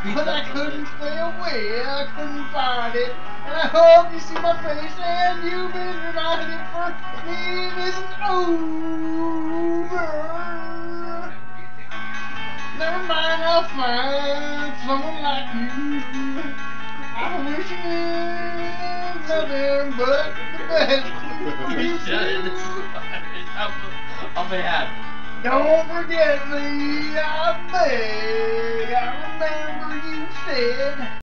but I couldn't stay away. I couldn't find it. And I hope you see my face and you've been reminded for me isn't over. Never mind, I'll find someone like you. I'm wishing nothing but the best for you. I'll be happy. Don't forget me, I beg. I remember you said